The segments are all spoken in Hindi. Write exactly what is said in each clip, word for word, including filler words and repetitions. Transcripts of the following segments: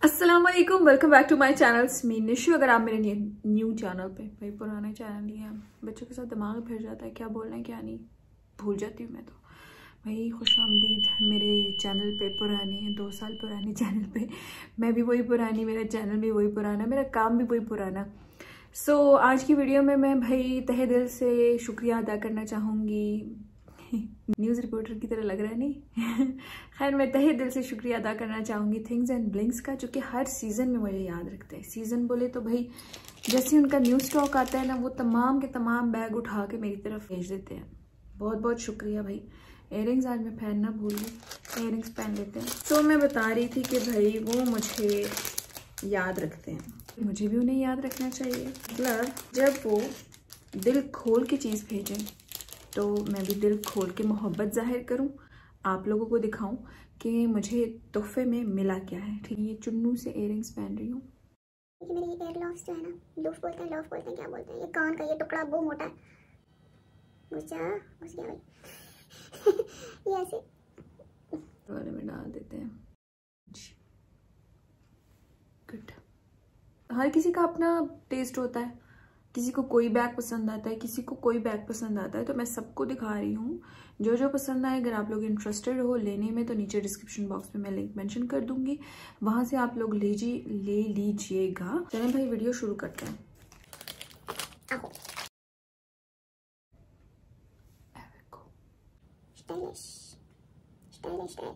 अस्सलाम वालेकुम, welcome back to my channel me Nishu. अगर आप मेरे न्यू चैनल पे, भाई पुराने चैनल ही हैं, बच्चों के साथ दिमाग फिर जाता है, क्या बोलना है क्या नहीं भूल जाती हूँ मैं तो। भाई खुशामदीद मेरे चैनल पे, पुराने दो साल पुराने चैनल पे। मैं भी वही पुरानी, मेरा चैनल भी वही पुराना, मेरा काम भी वही पुराना। सो so, आज की वीडियो में मैं भाई तहे दिल से शुक्रिया अदा करना चाहूँगी। न्यूज़ रिपोर्टर की तरह लग रहा है नहीं। खैर मैं तहे दिल से शुक्रिया अदा करना चाहूँगी थिंग्स एंड ब्लिंक्स का, जो कि हर सीज़न में मुझे याद रखते हैं। सीज़न बोले तो भाई जैसे उनका न्यू स्टॉक आता है ना, वो तमाम के तमाम बैग उठा के मेरी तरफ भेज देते हैं। बहुत बहुत शुक्रिया भाई। इयररिंग्स आज मैं पहनना भूल गई, इयररिंग्स पहन लेते हैं। तो मैं बता रही थी कि भाई वो मुझे याद रखते हैं, मुझे भी उन्हें याद रखना चाहिए। मतलब जब वो दिल खोल के चीज़ भेजें तो मैं भी दिल खोल के मोहब्बत जाहिर करूं, आप लोगों को दिखाऊं कि मुझे तोहफे में मिला क्या है। ठीक है, ये चुन्नू से इयररिंग्स पहन रही हूँ। मेरी एयर लॉस जो है ना, लूफ बोलते हैं, लॉफ बोलते हैं, क्या बोलते हैं, ये कान का ये टुकड़ा बहुत मोटा है, घुस जा घुस गया भाई। ये ऐसे वाले में डाल देते हैं। गुड। हर किसी का अपना टेस्ट होता है, किसी को कोई बैग पसंद आता है, किसी को कोई बैग पसंद आता है, तो मैं सबको दिखा रही हूँ जो जो पसंद आए। अगर आप लोग इंटरेस्टेड हो लेने में तो नीचे डिस्क्रिप्शन बॉक्स में मैं लिंक मेंशन कर दूंगी, वहां से आप लोग लीजिए ले लीजिएगा। चलें भाई वीडियो शुरू करते हैं। Stylish stylish style.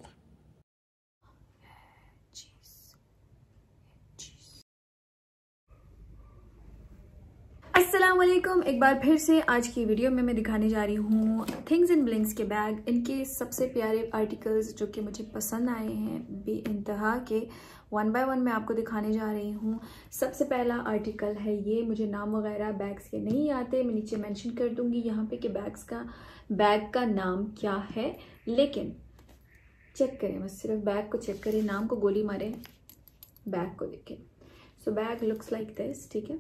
अस्सलाम वालेकुम, एक बार फिर से आज की वीडियो में मैं दिखाने जा रही हूँ थिंग्स एंड ब्लिंक्स के बैग। इनके सबसे प्यारे आर्टिकल्स जो कि मुझे पसंद आए हैं बेइंतहा के, वन बाय वन मैं आपको दिखाने जा रही हूँ। सबसे पहला आर्टिकल है ये। मुझे नाम वगैरह बैग्स के नहीं आते, मैं नीचे मेंशन कर दूंगी यहाँ पे कि बैग्स का बैग का नाम क्या है, लेकिन चेक करें, बस सिर्फ बैग को चेक करें, नाम को गोली मारें, बैग को देखें। So bag looks like this. ठीक है,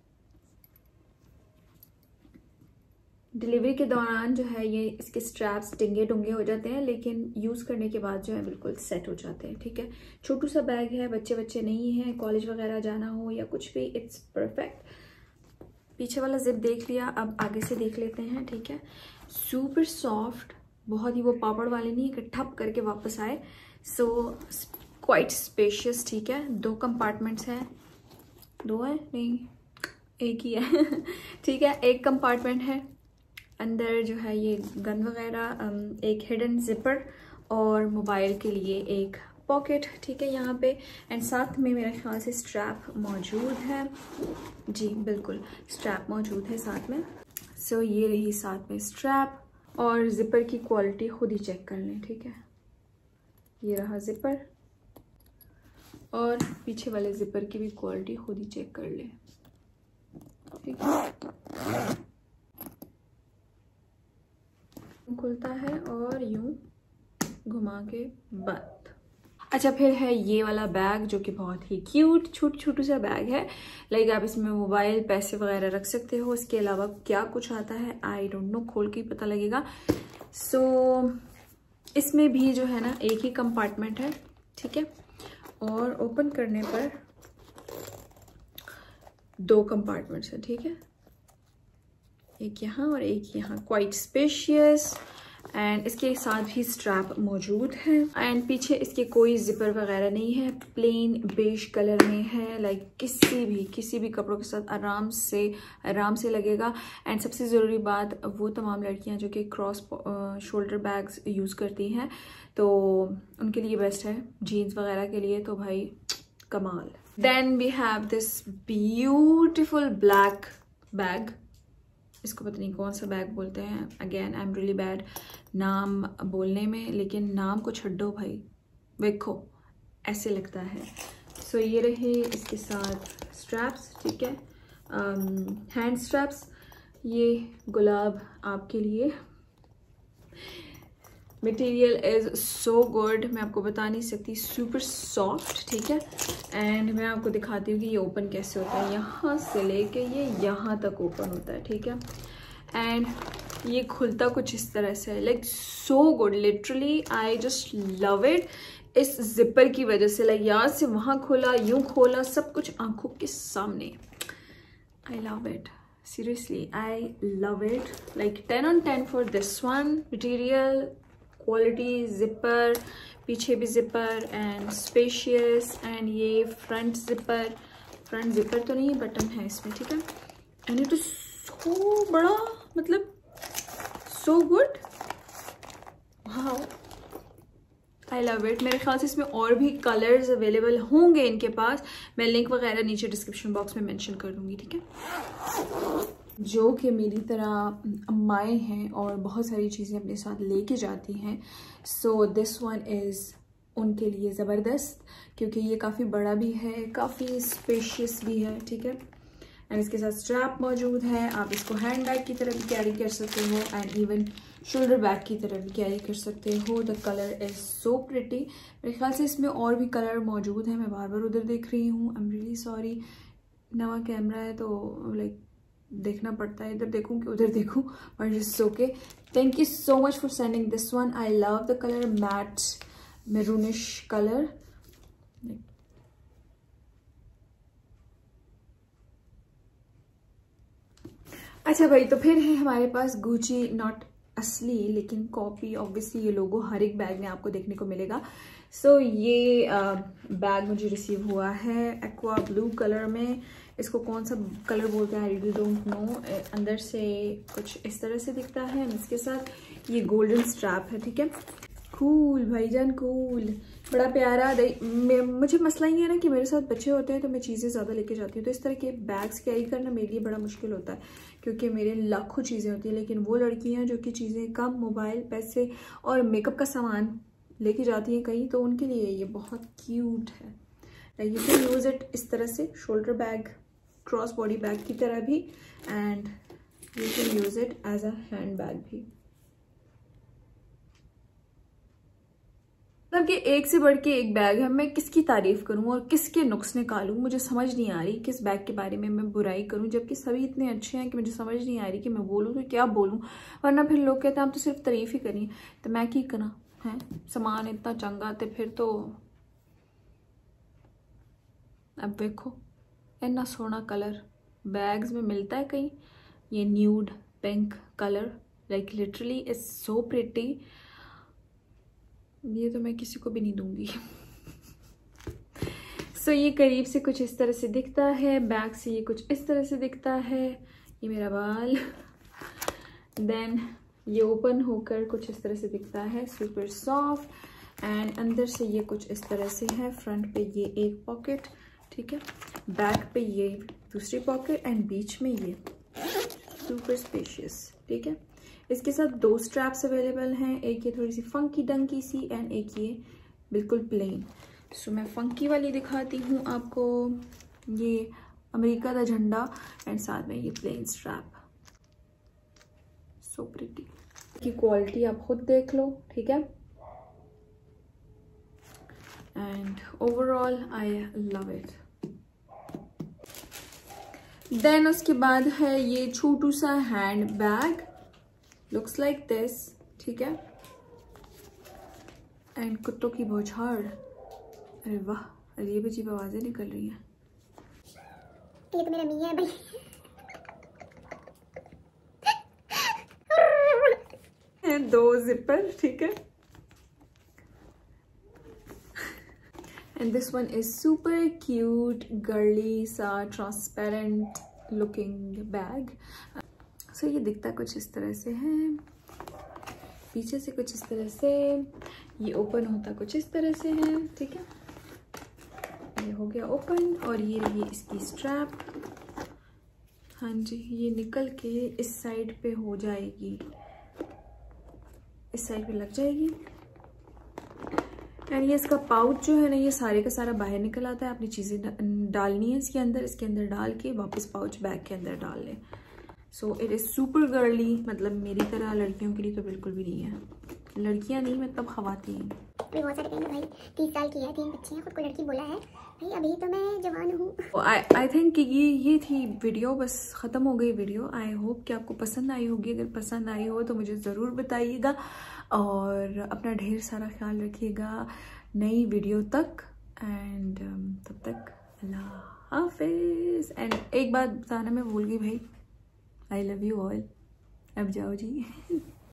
डिलीवरी के दौरान जो है ये इसके स्ट्रैप्स टिंगे डुंगे हो जाते हैं, लेकिन यूज़ करने के बाद जो है बिल्कुल सेट हो जाते हैं। ठीक है, छोटू सा बैग है, बच्चे बच्चे नहीं हैं, कॉलेज वगैरह जाना हो या कुछ भी, इट्स परफेक्ट। पीछे वाला जिप देख लिया, अब आगे से देख लेते हैं। ठीक है, सुपर सॉफ्ट, बहुत ही वो पापड़ वाले नहीं कि ठप करके वापस आए। So quite spacious. ठीक है, दो कंपार्टमेंट्स हैं, दो है नहीं एक ही है। ठीक है, एक कंपार्टमेंट है, अंदर जो है ये गन वगैरह, एक हिडन जिपर और मोबाइल के लिए एक पॉकेट। ठीक है यहाँ पे, एंड साथ में मेरे ख्याल से स्ट्रैप मौजूद है। जी बिल्कुल, स्ट्रैप मौजूद है साथ में। सो so, ये रही साथ में स्ट्रैप, और जिपर की क्वालिटी खुद ही चेक कर लें। ठीक है, ये रहा जिपर, और पीछे वाले जिपर की भी क्वालिटी खुद ही चेक कर लें। ठीक है, खुलता है और यूं घुमा के बंद। अच्छा, फिर है ये वाला बैग जो कि बहुत ही क्यूट छोटू छोटू सा बैग है। लाइक आप इसमें मोबाइल, पैसे वगैरह रख सकते हो। इसके अलावा क्या कुछ आता है आई डोंट नो, खोल के ही पता लगेगा। सो so, इसमें भी जो है ना एक ही कंपार्टमेंट है। ठीक है, और ओपन करने पर दो कंपार्टमेंट्स है। ठीक है, एक यहाँ और एक यहाँ, क्वाइट स्पेशियस, एंड इसके साथ भी स्ट्रैप मौजूद है। एंड पीछे इसके कोई जिपर वगैरह नहीं है, प्लेन बेज कलर में है। लाइक किसी भी किसी भी कपड़ों के साथ आराम से आराम से लगेगा। एंड सबसे ज़रूरी बात, वो तमाम लड़कियां जो कि क्रॉस शोल्डर बैग्स यूज़ करती हैं तो उनके लिए बेस्ट है, जीन्स वगैरह के लिए तो भाई कमाल। Then we have this beautiful black bag, इसको पता नहीं कौन सा बैग बोलते हैं, again I am really bad नाम बोलने में, लेकिन नाम को छड्डो भाई, देखो ऐसे लगता है। सो so, ये रहे इसके साथ स्ट्रैप्स। ठीक है, हैंड स्ट्रैप्स, ये गुलाब आपके लिए, मटेरियल इज़ सो गुड, मैं आपको बता नहीं सकती, सुपर सॉफ्ट। ठीक है, एंड मैं आपको दिखाती हूँ कि ये ओपन कैसे होता है। यहाँ से लेके ये यहाँ तक ओपन होता है। ठीक है, एंड ये खुलता कुछ इस तरह से है, like so good, literally I just love it. इस जिपर की वजह से, लाइक यहाँ से वहाँ खोला, यूं खोला, सब कुछ आंखों के सामने। I love it, seriously I love it, like ten on ten for this one. Material, quality, zipper, पीछे भी जिपर एंड स्पेशियस, एंड ये फ्रंट जिपर, फ्रंट जिपर तो नहीं, बटन है इसमें, ठीक है। एंड इट इज सो बड़ा, मतलब so good, wow, I love it. मेरे ख्याल से इसमें और भी कलर्स अवेलेबल होंगे इनके पास, मैं लिंक वगैरह नीचे डिस्क्रिप्शन बॉक्स में मेंशन कर दूंगी, ठीक है। जो कि मेरी तरह अम्माएँ हैं और बहुत सारी चीज़ें अपने साथ लेके जाती हैं, सो दिस वन इज़ उनके लिए ज़बरदस्त, क्योंकि ये काफ़ी बड़ा भी है, काफ़ी स्पेशियस भी है, ठीक है। एंड इसके साथ स्ट्रैप मौजूद है, आप इसको हैंड बैग की तरह भी कैरी कर सकते हो एंड इवन शोल्डर बैग की तरह भी कैरी कर सकते हो। The colour is so pretty. मेरे ख्याल से इसमें और भी कलर मौजूद है, मैं बार बार उधर देख रही हूँ, आई एम रियली सॉरी, नवा कैमरा है तो लाइक देखना पड़ता है, इधर देखूँ कि उधर देखूँ, but it's okay. Thank you so much for sending this one. I love the colour, matte maroonish colour. अच्छा भाई, तो फिर है हमारे पास गुची, नॉट असली लेकिन कॉपी, ऑब्वियसली ये लोगो हर एक बैग में आपको देखने को मिलेगा। सो so, ये बैग मुझे रिसीव हुआ है एक्वा ब्लू कलर में। इसको कौन सा कलर बोलते हैं आई रियली डोंट नो। अंदर से कुछ इस तरह से दिखता है, इसके साथ ये गोल्डन स्ट्रैप है, ठीक है। कूल भाईजान, कूल, बड़ा प्यारा। मुझे मसला ये है ना कि मेरे साथ बच्चे होते हैं तो मैं चीज़ें ज़्यादा लेके जाती हूँ, तो इस तरह के बैग्स कैरी करना मेरे लिए बड़ा मुश्किल होता है, क्योंकि मेरे लाखों चीज़ें होती हैं। लेकिन वो लड़कियाँ जो कि चीज़ें कम, मोबाइल, पैसे और मेकअप का सामान लेके जाती हैं कहीं, तो उनके लिए ये बहुत क्यूट है। यू कैन यूज़ इट इस तरह से, shoulder bag, cross body bag की तरह भी, and you can use it as a hand bag भी। मतलब कि एक से बढ़ के एक बैग है, मैं किसकी तारीफ करूं और किसके नुक्स निकालूं, मुझे समझ नहीं आ रही किस बैग के बारे में मैं बुराई करूं, जबकि सभी इतने अच्छे हैं कि मुझे समझ नहीं आ रही कि मैं बोलूं तो क्या बोलूं। वरना फिर लोग कहते हैं हम तो सिर्फ तारीफ ही करी, तो मैं की करा है, सामान इतना चंगा, तो फिर तो अब देखो इतना सोहना कलर बैग्स में मिलता है कहीं। ये nude pink colour, like literally is so pretty. ये तो मैं किसी को भी नहीं दूंगी। सो so, ये करीब से कुछ इस तरह से दिखता है, बैक से ये कुछ इस तरह से दिखता है, ये मेरा बाल। देन ये ओपन होकर कुछ इस तरह से दिखता है, सुपर सॉफ्ट। एंड अंदर से ये कुछ इस तरह से है। फ्रंट पे ये एक पॉकेट, ठीक है, बैक पे ये दूसरी पॉकेट, एंड बीच में ये सुपर स्पेशियस, ठीक है। इसके साथ दो स्ट्रैप्स अवेलेबल हैं, एक ये थोड़ी सी फंकी डंकी सी एंड एक ये बिल्कुल प्लेन। सो मैं फंकी वाली दिखाती हूँ आपको, ये अमेरिका का झंडा एंड साथ में ये प्लेन स्ट्रैप, सो प्रिटी। की क्वालिटी आप खुद देख लो, ठीक है। And overall I love it. Then उसके बाद है ये छोटू सा hand bag, looks like this, ठीक है। एंड कुत्तों की बौछार, अरे वाह, अजीब अजीब आवाजें निकल रही हैं। ये तो मेरा मियां है भाई। हैं दो जिपर, ठीक है। And this one is super cute, girly सा transparent looking bag. So so, ये दिखता कुछ इस तरह से है, पीछे से कुछ इस तरह से, ये ओपन होता कुछ इस तरह से है, ठीक है। ये हो गया ओपन, और ये रही इसकी स्ट्रैप। हाँ जी, ये निकल के इस साइड पे हो जाएगी, इस साइड पे लग जाएगी। एंड ये इसका पाउच जो है ना, ये सारे का सारा बाहर निकल आता है। अपनी चीज़ें डालनी है इसके अंदर, इसके अंदर डाल के वापस पाउच बैग के अंदर डाल लें। So it is super girly, मतलब मेरी तरह लड़कियों के लिए तो बिल्कुल भी नहीं है। लड़कियां नहीं, मतलब ख़वातीन। बहुत सारे कहेंगे भाई तीस साल की है, तीन बच्चे हैं, खुद को लड़की बोला है भाई, अभी तो मैं जवान हूँ। आई आई थिंक कि ये ये थी वीडियो, बस ख़त्म हो गई वीडियो। आई होप कि आपको पसंद आई होगी। अगर पसंद आई हो तो मुझे ज़रूर बताइएगा, और अपना ढेर सारा ख्याल रखिएगा। नई वीडियो तक। एंड um, तब तक अल्लाह हाफिज़। एंड एक बात बताना मैं भूल गई भाई, आई लव यू ऑल। अब जाओ जी।